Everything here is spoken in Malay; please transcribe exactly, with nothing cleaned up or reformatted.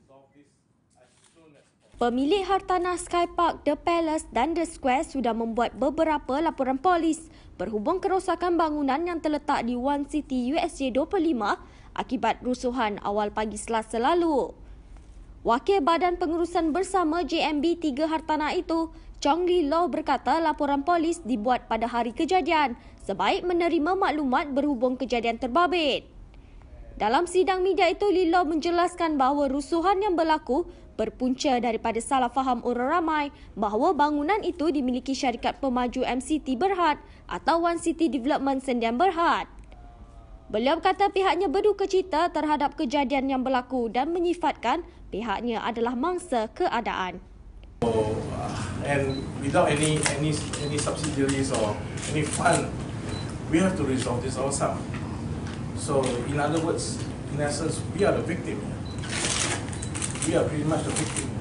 Pemilik hartanah Sky Park, The Palace dan The Square sudah membuat beberapa laporan polis berhubung kerosakan bangunan yang terletak di One City U S J dua puluh lima akibat rusuhan awal pagi Selasa lalu. Wakil Badan Pengurusan Bersama J M B tiga hartanah itu, Chong Lee Law berkata laporan polis dibuat pada hari kejadian sebaik menerima maklumat berhubung kejadian terbabit. Dalam sidang media itu, Lee Law menjelaskan bahawa rusuhan yang berlaku berpunca daripada salah faham orang ramai bahawa bangunan itu dimiliki syarikat pemaju M C T Berhad atau One City Development Sdn Berhad. Beliau kata pihaknya berduka cita terhadap kejadian yang berlaku dan menyifatkan pihaknya adalah mangsa keadaan. So, uh, and without any any any subsidiaries or any fund, we have to resolve this ourselves. So, in other words, in essence, we are the victim. We are pretty much the victim.